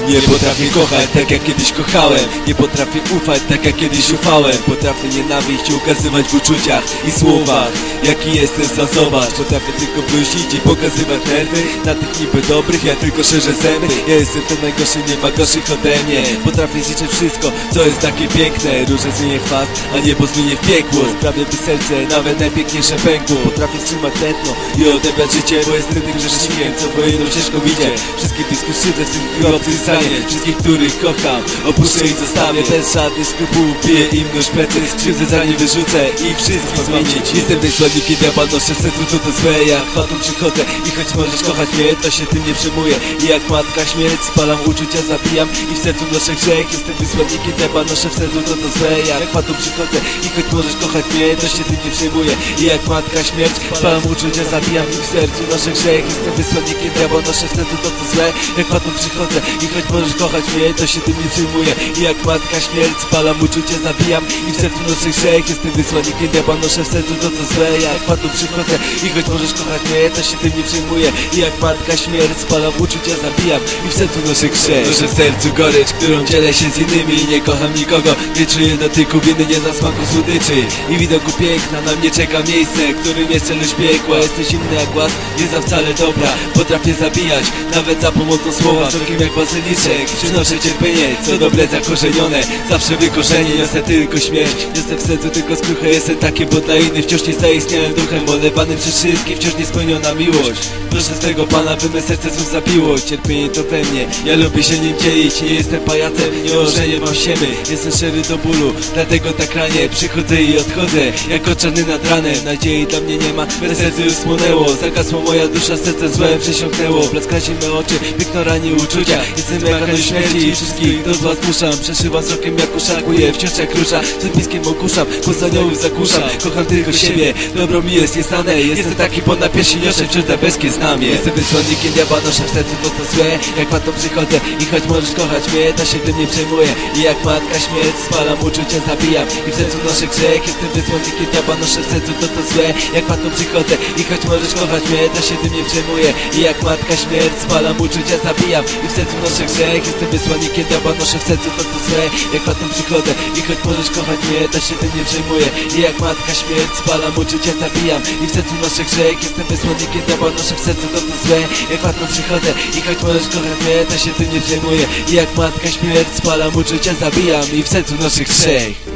Nie potrafię kochać tak jak kiedyś kochałem. Nie potrafię ufać tak jak kiedyś ufałem. Potrafię nienawiść ukazywać w uczuciach i słowach jaki jestem, sam zobacz. Potrafię tylko prosić i pokazywać nerwy na tych niby dobrych, ja tylko szerzę zęby. Ja jestem ten najgorszy, nie ma gorszych ode mnie. Potrafię zliczyć wszystko, co jest takie piękne. Róże zmienię chwast, a niebo zmienię w piekło. Sprawię by serce nawet najpiękniejsze pękło. Potrafię wstrzymać tętno i odebrać życie, bo jestem tym grzesznikiem, co wojenną ścieżką idzie. Wszystkich tych skrzydle w tym chwilowcym stanie. Wszystkich, których kocham, opuszczę i zostawię. Bez żadnych skrupułów piję im nóż plecy. Skrzywdzę za nie wyrzucę i wszystkich zmienić. Jestem wysłannikiem diabła, noszę w sercu to złe. Jak chwatą przychodzę i choć możesz kochać mnie, to się tym nie przejmuję. I jak matka śmierć spalam uczucia, zabijam i w sercu noszę grzech. Jestem wysłannikiem diabła, noszę w sercu to złe. Jak chwatą przychodzę i choć możesz kochać mnie, to się tym nie przejmuję. I jak matka śmierć spalam uczucia, zabijam i w sercu noszę grzech. Jestem wysłannikiem diabła, noszę w sercu to złe. Jak chwatą przychodzę i choć możesz kochać mnie, to się tym nie przejmuję. I jak matka śmierć spalam uczucia, zabijam i w sercu noszę grzech. Jestem wysłannikiem diabła, noszę w sercu to złe. Jak chwatą przychodzę i choć możesz kochać mnie, to się tym nie przejmuję. I jak matka śmierć spalam uczucia, zabijam i w sercu noszę grzech. Noszę w sercu gorycz, którą dzielę się z innymi. Nie kocham nikogo, nie czuję dotyku winy, nie za smaku słodyczy. I widoku piękna, na mnie czeka miejsce, którym jest celuś piekła. Jesteś inny jak głaz, nie za wcale dobra. Potrafię zabijać, nawet za pomocą słowa. Wzrokiem jak bazyliczek, przynoszę cierpienie, co dobre zakorzenione. Zawsze wykorzenie, niosę tylko śmierć. Jestem w sercu tylko skruchę, jestem taki, bo dla innych wciąż nie zaistniałem duchem. Olewanym przez wszystkich, wciąż niespełniona miłość. Proszę z tego Pana, by me serce znów zabiło. Cierpienie to we mnie, ja lubię się nim dzielić. Nie jestem pajacem, nie ożenię mam siemy. Jestem szczery do bólu, dlatego tak ranię. Przychodzę i odchodzę, jako czarny nad ranem. Nadziei dla mnie nie ma, me serce już spłonęło. Zagasła moja dusza, serce złem przesiąknęło. Blaska się me oczy, piękno rani uczucia. Jestem jak anioł śmierci i wszystkich do zła zmuszam. Przeszywam wzrokiem jak uszakuję, wciąż jak rusza. Przed bliskiem okuszam, głos aniołów zakuszam. Kocham tylko siebie, dobro mi jest nieznane. Jestem taki, bo na piersi niosę wciąż nebeskie znamie. Jestem wysłannikiem diabła, noszę w sercu to złe. Jak matą przychodzę i choć możesz kochać mnie, to się tym nie przejmuję. I jak matka śmierć spalam uczucia, zabijam i w sercu noszę grzech. Jestem wysłannikiem diabła, noszę w sercu to złe. Jak matą przychodzę i choć możesz kochać mnie, to się tym nie przejmuję. I jak matka śmierć spalam uczucia, zabijam i w sercu noszę grzech. Jestem wysłannikiem diabła, noszę w sercu to złe. Jak matą przychodzę i choć możesz kochać mnie, to się tym nie przejmuję. I jak matka śmierć spalam uczucia, zabijam i w sercu noszę grzech. Jestem wysłannikiem diabła, noszę w sercu to złe. Jak matą przychodzę i choć możesz kochać mnie, to się tym nie przejmuję. I jak matka śmierć spalam uczucia, zabijam i w sercu noszę grzech.